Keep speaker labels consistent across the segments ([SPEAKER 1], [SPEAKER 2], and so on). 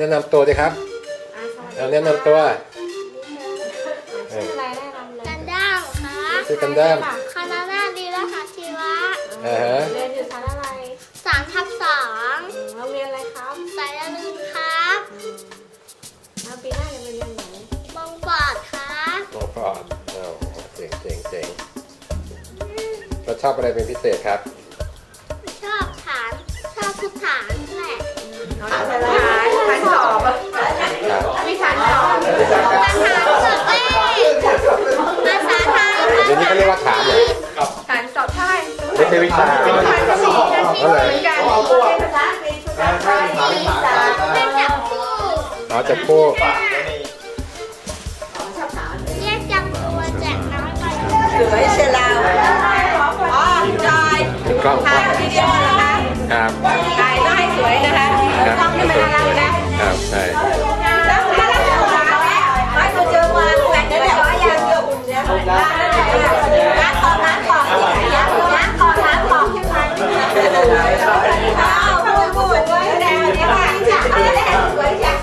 [SPEAKER 1] นะนำตัวดิครับแนะนำตัว
[SPEAKER 2] ชื่ออะไรแนะนำเลย
[SPEAKER 3] กันด้ามครับ
[SPEAKER 1] ชื่อกันด้าม
[SPEAKER 3] คณะนาดีและหัตชีวะ
[SPEAKER 2] เรียนอยู่ชั้นอะไร
[SPEAKER 3] 3/2
[SPEAKER 2] โรงเรียนอะไรครับ
[SPEAKER 3] สายลืมครับ
[SPEAKER 2] ปีหน้าจะไปเรียนไหน
[SPEAKER 3] บงปอดครับ
[SPEAKER 1] บงปอดเจ๋งเราชอบอะไรเป็นพิเศษครับ
[SPEAKER 3] ชอบทุกฐานแหละ
[SPEAKER 2] ฐานสอบวิชาสอบ
[SPEAKER 3] ฐานสอบภาษาไทย
[SPEAKER 1] เดี๋ยวนี้เขาเรียกว่าฐานเลย
[SPEAKER 2] ฐานสอบใช่
[SPEAKER 1] ไม่ใช่วิชา
[SPEAKER 2] ฐานสี่เหมือนกันภาษาอังกฤษภาษาไทย
[SPEAKER 3] เป็นจับคู่
[SPEAKER 1] จับคู่
[SPEAKER 3] เรียกจำตัวแจกน้ำไป
[SPEAKER 2] สวยเชียวเราจอยถ่ายวิดีโอนะคะ
[SPEAKER 1] ครับ
[SPEAKER 2] ถ่ายก็ให้สวยนะคะต้องให้มันน่ารักนะครับ
[SPEAKER 1] ใช่
[SPEAKER 2] แล้วมาแล้วมาตัวเจอมาแหวนนั่นแหละว่ายังอยู่น้ำของน้ำของใช่ไหมพูดไว้แดงเนี่ยค่ะสวยจัง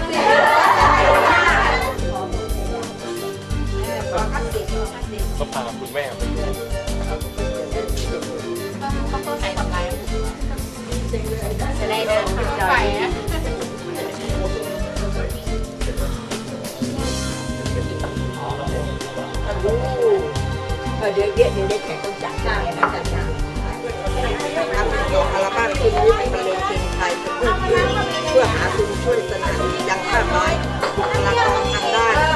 [SPEAKER 1] ก็พาคุณแม่ไป
[SPEAKER 2] จะได้เดินไปเดี๋ยวได้แข่งต้องจัดได้นะจัดงานอัลบั้มที่นี้เป็นเพลงไทยเพื่อหาทุนช่วยสนับสนุนยังมากน้อยบุคลากรทางด้าน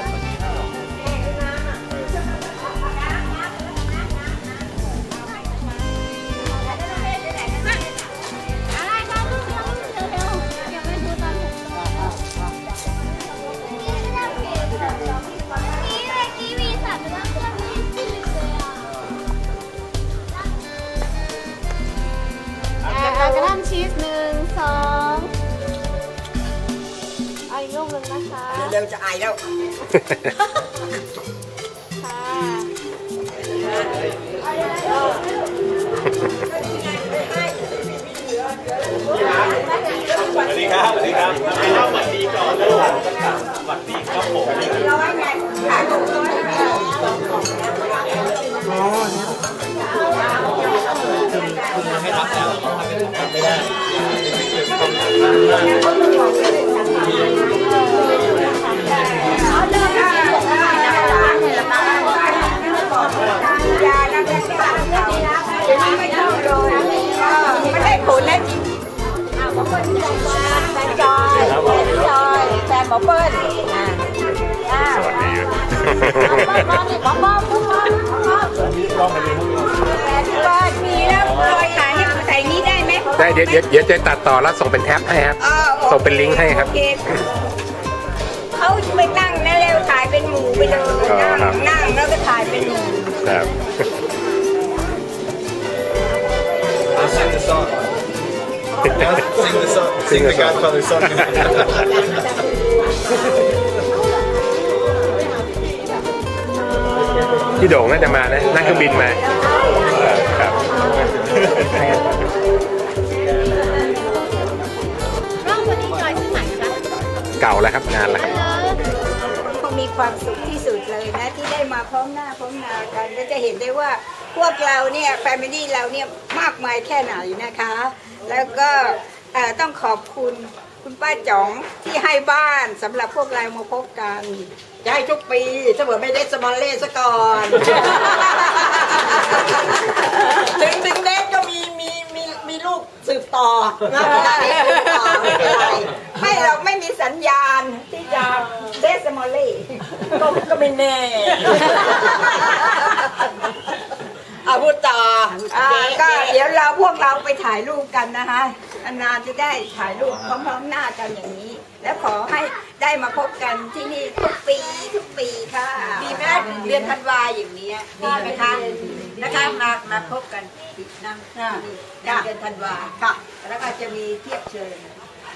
[SPEAKER 3] กระด้างชีส1 2เอาอีกรูปหนึ่งนะคะ
[SPEAKER 2] เร็วจะอายแล้ว
[SPEAKER 4] สวัสดีครับสวัสดีครับสวัสดีก่อนแล้วสวัสดีครับผมคุณให้รับแล้วทำไม่ได้
[SPEAKER 2] ไม่ได้ผลนะแฟนจอยแฟนหมอเปิ้ล
[SPEAKER 1] สวัสดี
[SPEAKER 2] หมอป้อมมีแล้วรอยขาเนี่ยใส่นี้ได้ไหม
[SPEAKER 1] ได้เดี๋ยวจะตัดต่อแล้วส่งเป็นแท็บให้ครับส่งเป็นลิงก์ให้ครับ
[SPEAKER 2] เขาไปนั่งนะเร็วถ่ายเป็นหมู่ไปเลยนั่งแล้วก็ถ่ายเป็นหมู่
[SPEAKER 1] ครับ
[SPEAKER 4] Sing the song Sing the Godfather song
[SPEAKER 1] พี่โด่งน่าจะมานะนั่งเครื่องบินมาครับ
[SPEAKER 3] ร่องคนนี้จอยที่ไหนคะ
[SPEAKER 1] เก่าแล้วครับนานแล้วครับ
[SPEAKER 2] คงมีความสุขที่สุดเลยนะที่ได้มาพร้อมหน้าพร้อมตากันก็จะเห็นได้ว่าพวกเราเนี่ยแฟมิลี่เราเนี่ยมากมายแค่ไหนนะคะแล้วก็ต้องขอบคุณคุณป้าจ๋องที่ให้บ้านสำหรับพวกเรามาพบกันจะให้ทุกปีถ้าเผื่อไม่ได้สมอลเล่ซะก่อนถึงเด็กก็มีลูกสืบต่อไม่เราไม่มีสัญญาณที่จะเดสมอลเล่ก็ไม่แน่พูดต่อก็เดี๋ยวพวกเราไปถ่ายรูปกันนะคะนานๆจะได้ถ่ายรูปพร้อมๆหน้ากันอย่างนี้แล้วขอให้ได้มาพบกันที่นี่ทุกปีค่ะดีไหมเดือนธันวาอย่างนี้ดีไหมคะนะคะมาพบกันนั่งเดือนธันวาค่ะแล้วก็จะมีเทียบเชิญ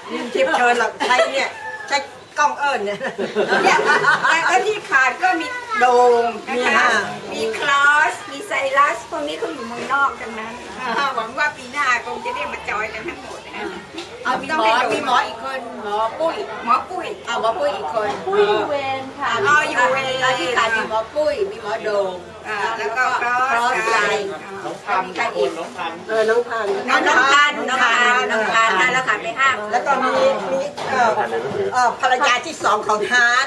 [SPEAKER 2] หรอกใช้กล้องเอิญเนี่ยแล้วที่ขาดก็มีโดงมีคลอสมีไซรัสพวกนี้เขาอยู่เมืองนอกกันนั้นหวังว่าปีหน้าคงจะได้มาจอยกันทั้งหมดนะ
[SPEAKER 5] เอามีหมออีกคนหมอปุ้ย
[SPEAKER 2] หมอปุ้ย
[SPEAKER 5] อีกคน
[SPEAKER 3] ปุ้ยเวนค่ะ
[SPEAKER 5] อยู่เวรที่ขาดมีหมอปุ้ยมีหมอโดง
[SPEAKER 2] แล้วก็คลอส
[SPEAKER 5] ใจ
[SPEAKER 4] น้องพันคนน้องพัน
[SPEAKER 5] น้องพันแล้วขาดไป5แล้วก็มีภรรยาที่2ของฮาร์ด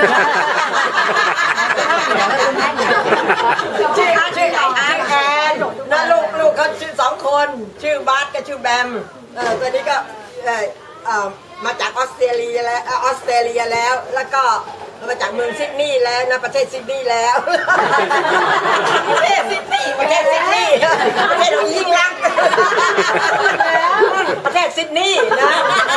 [SPEAKER 5] ชื่อแอนนะลูกเขาชื่อ2คนชื่อบาสกับชื่อแบมตัวนี้ก็มาจากออสเตรเลียแล้วก็มาจากเมืองซิดนีย์แล้วนะประเทศซิดนีย์แล้วประเทศซิดนีย์ประเทศยิ่งรักประเทศซิดนีย์นะ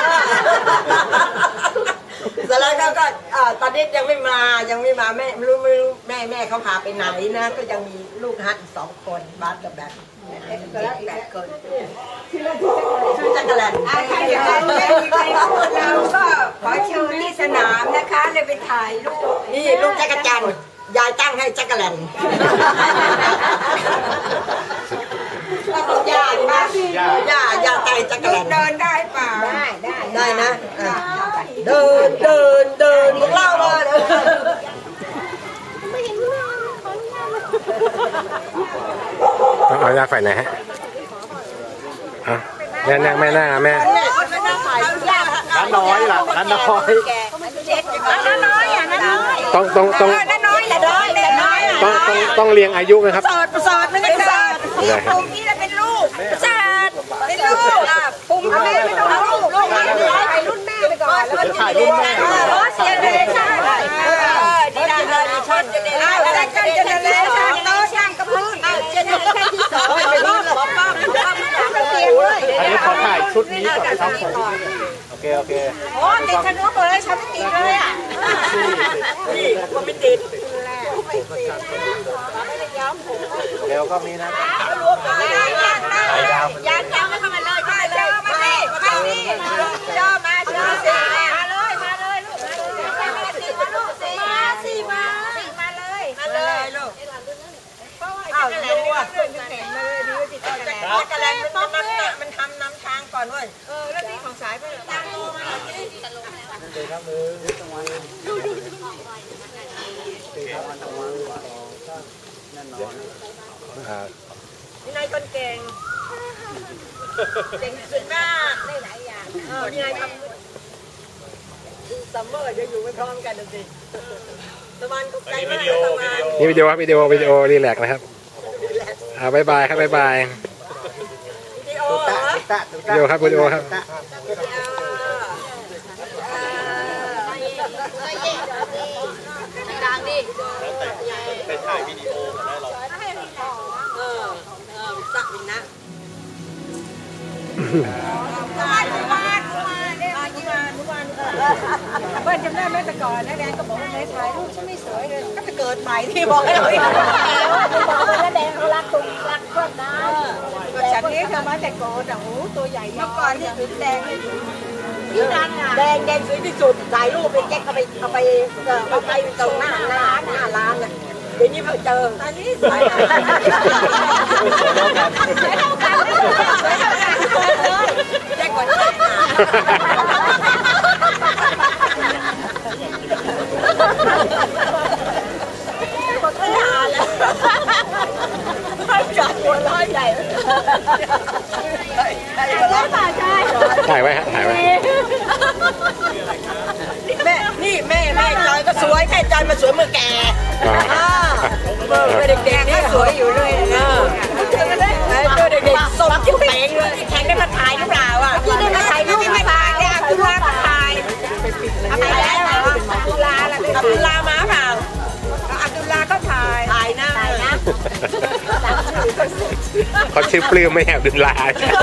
[SPEAKER 5] เสร็จแล้วก็ตอนนี้ยังไม่มาแม่ไม่รู้แม่เขาพาไปไหนนะก็ยังมีลูกฮัท2 คนบาสกับแบม8 คนชื่อจักรแลน
[SPEAKER 2] ถ้าอย่างนั้นไม่มีใครพูดเราก็ขอเชิญที่สนามนะคะเลยไปถ่ายรูป
[SPEAKER 5] นี่ลูกจักรจันทร์ยายตั้งให้จักรแลนย่าใจจักรแลน
[SPEAKER 2] เดินได้เปล่า
[SPEAKER 5] ได้นะเดินพวกเราเลย
[SPEAKER 1] เอายาฝ่ายไหนฮะแม่นั่งแม่ร้านน้อยล่ะร้านน้อยต้องเรียงอายุนะครับ
[SPEAKER 2] สอดไม่ได้สอดปุ่มนี้จะเป็นลูกเป็นลูกปุ่มแม่ไม่ต้องลูกถ่ายรุ่นแม่ไปก่อนแล้วถ่ายรุ่นแม่เสียเลยใช่ดีเลยชนจะเลยโต๊ะช่างกระพื้นเจเนอเรชั่นที่2
[SPEAKER 4] อันนี้ขอถ่ายชุดนี้ก่อนครับโอเค
[SPEAKER 2] โอ้ติดขนมเลยฉันไม่ติดเลยอ่ะ
[SPEAKER 5] นี่ก็ไม่ติด
[SPEAKER 4] เดี๋ยวก็มีนะ
[SPEAKER 2] ยานจังเข้ามาเลยมาเลยเจ้ามาเลยลูกมาเลยลูก
[SPEAKER 5] อ้าวดูอ่ะจักรแลนมันทำน้ำทางก่อนเว้ย
[SPEAKER 2] แล้วนี่ของสายไปตั้งโลมา
[SPEAKER 5] นี่นายคนเก่งสุดมากได้หลายอย่างนี่นายทำซัมเมอร์จะอยู่ไม่พร้อมกันสิตะวันก็ไกลมากตะวัน
[SPEAKER 1] นี่วิดีโอครับวิดีโอรีแลกนะครับบ๊ายบายครับบ๊ายบายวิดีโอครับ
[SPEAKER 5] ดังดิ
[SPEAKER 4] ไปถ่ายวิดีโอกันได้หรอ
[SPEAKER 5] สักนิดนะ
[SPEAKER 2] เพื่อนจำได้ไหมแต่ก่อนนะแดงก็บอกว่าถ่ายรูปฉันไม่สวยเลย
[SPEAKER 5] ก็จะเกิดใหม่ที่บอกให้เรา
[SPEAKER 3] แล้วแดงเขารักเพื่อนนะ
[SPEAKER 2] ฉันนี้เธอมาแต่ก่อนโอ้โหตัวใหญ่เมื่อก่อนที่ถึงแดง
[SPEAKER 5] แดงสวยที่สุดถ่ายรูปไปแจ็คเอาไปตรงหน้าร้านน่ะเดี๋ยวนี้เพิ่งเจอ
[SPEAKER 2] อันนี้สวย
[SPEAKER 5] แจ็คกว่าแจ็คคนไม่หาแล้วไม่จับหัวร้อยใหญ่
[SPEAKER 1] ถ่ายไว้
[SPEAKER 5] แม่จอยก็สวยแค่จอยมาสวยเมื่อแก่เมื่อเด็กๆนี่สวยอยู่เลยตัวเด็กๆส่งจิ้วเป๋งเลยแข่งได้มาถ่ายหรือเปล่าอ่ะ
[SPEAKER 2] ที่ได้มาถ่ายรูปไม่ถ่ายเนี่ยอับดุลลาก็ถ่ายอับดุลลา
[SPEAKER 5] มาเปล่า
[SPEAKER 2] อับดุลลาก็ถ่าย
[SPEAKER 5] นะ
[SPEAKER 1] เขาชื่อปลื้มไม่แอบดุลลา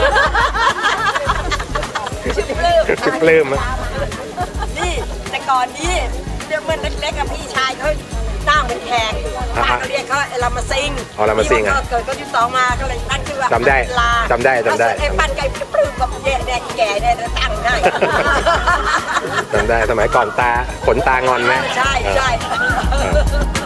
[SPEAKER 1] ชื่อปลื้ม
[SPEAKER 5] นี่แต่ก่อนนี้เมื่อเล็กๆกับพี่ชายเขาตั้งเป็นแขกเขาเรียกเขาเรามาซิงเกิดก็ที่2มาก็เลยตั้งชื่อว่า
[SPEAKER 1] จำได้
[SPEAKER 5] ไอ้ปั้นไก่ปลื้มกับแก่เนี่ยตั้งได้
[SPEAKER 1] จำได้สมัยก่อนขนตางอนไหม
[SPEAKER 5] ใช่